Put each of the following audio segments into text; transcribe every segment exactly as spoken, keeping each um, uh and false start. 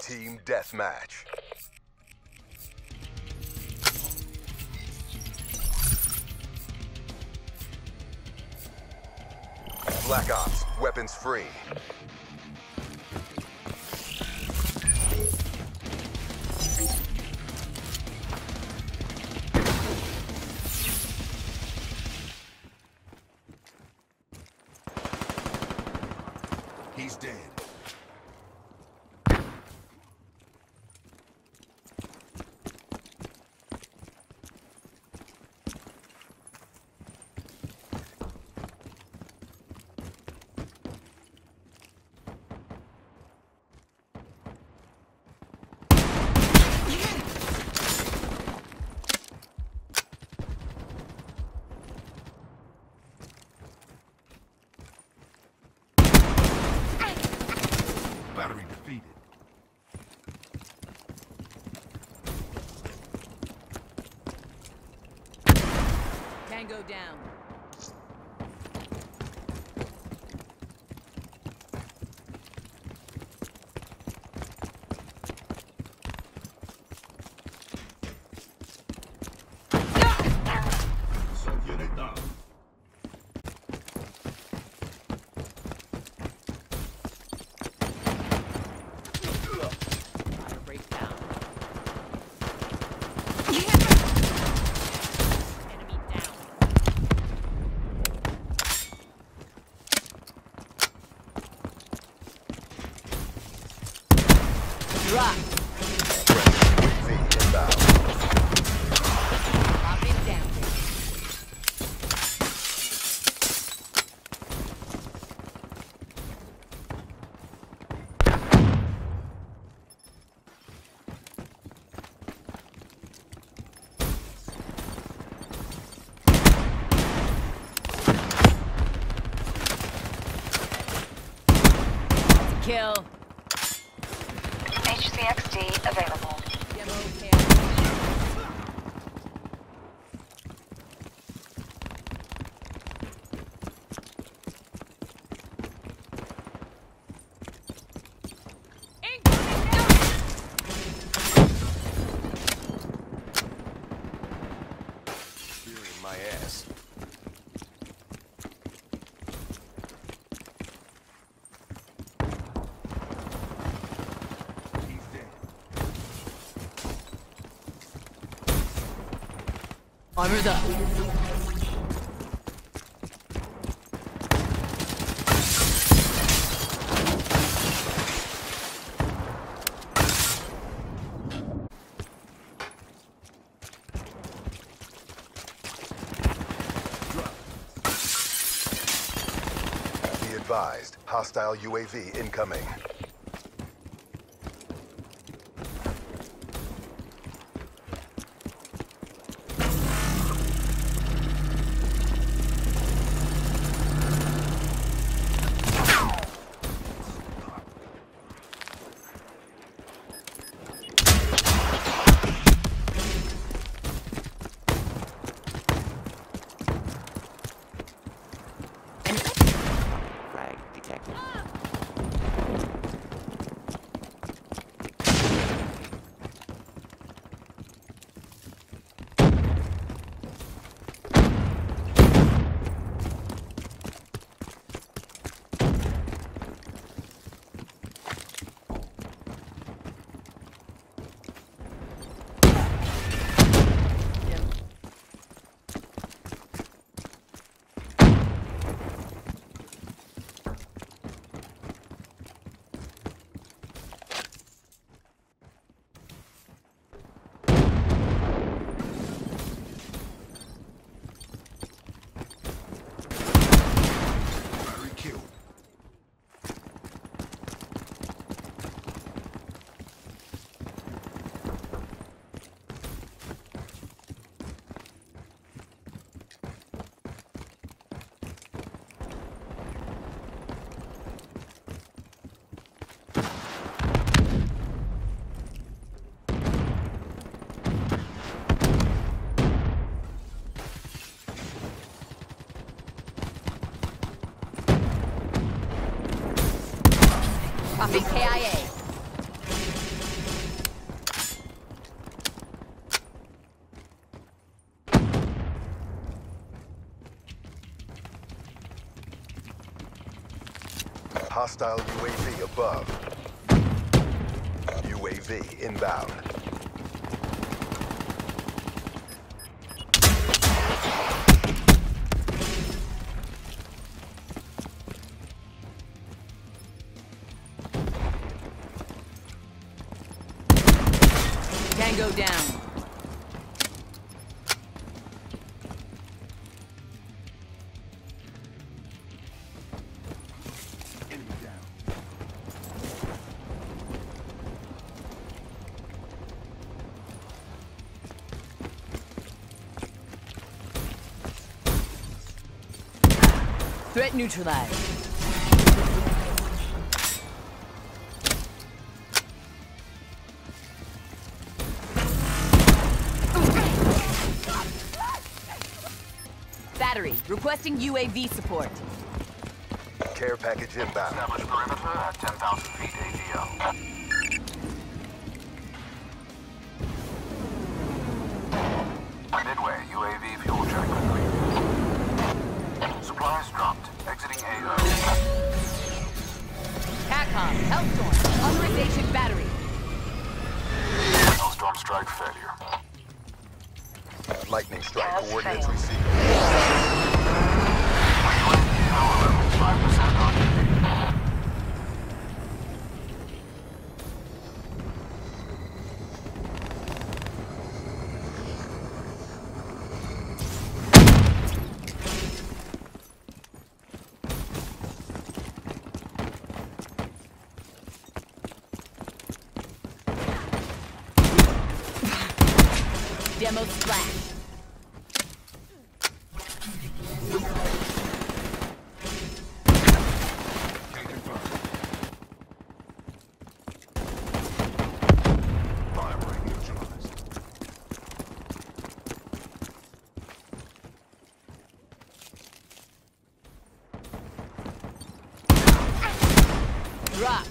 Team Deathmatch. Black Ops, weapons free. He's dead. Battery defeated. Tango down. Assault unit down. Fire break down. Enemy down. Drop. U A V inbound. Drop it down. Kill. H C X D available. Demo K I A. Incoming down. Spear in my ass. He's dead. Armor's up. Be advised, hostile U A V incoming. Frag detected. Battery killed. Copy K I A. Hostile U A V above. U A V inbound. Tango down. Enemy down. Threat neutralized. Battery, requesting U A V support. Care package inbound. Establish perimeter at ten thousand feet A T L. Midway, U A V fuel check complete. Supplies dropped. Exiting A O. TACOM, Hellstorm, authorization battery. Hellstorm strike failure. Lightning strike coordinates received. U A V power level five percent occupied. Demo splash. Tank confirmed. Fire rate neutralized. Dropped.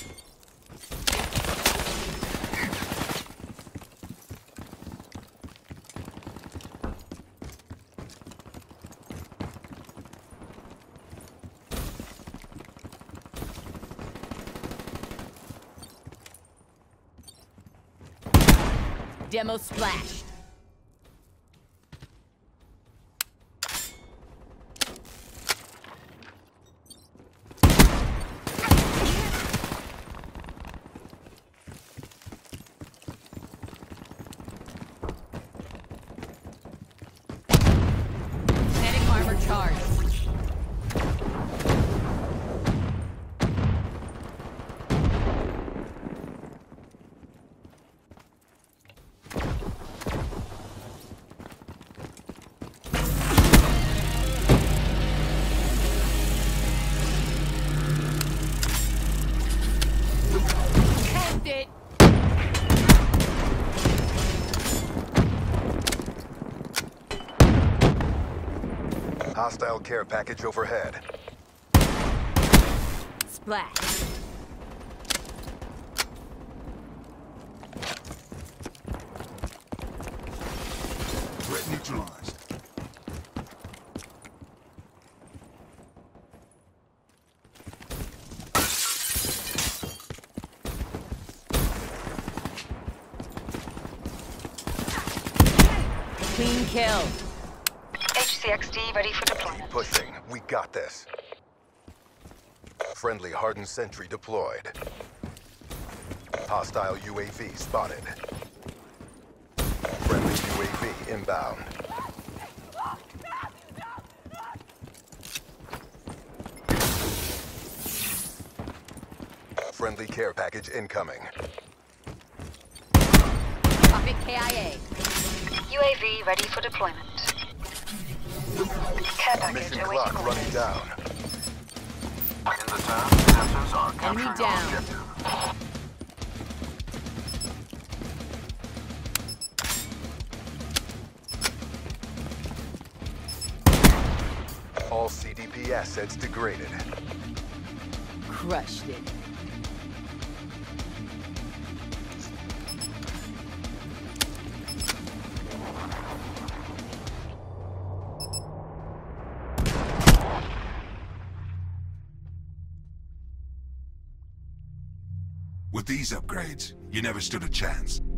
Demo splashed. Kinetic armor charged. Tanked it. Hostile care package overhead. Splash. Threat neutralized. Clean kill. H C X D ready for deployment. Pushing. We got this. Friendly hardened sentry deployed. Hostile U A V spotted. Friendly U A V inbound. Friendly care package incoming. Pocket K I A. U A V ready for deployment. Care package Mission awaiting clock orders. running down. In the turn, sensors are Enemy capturing down. objective. All C D P assets degraded. Crushed it. With these upgrades, you never stood a chance.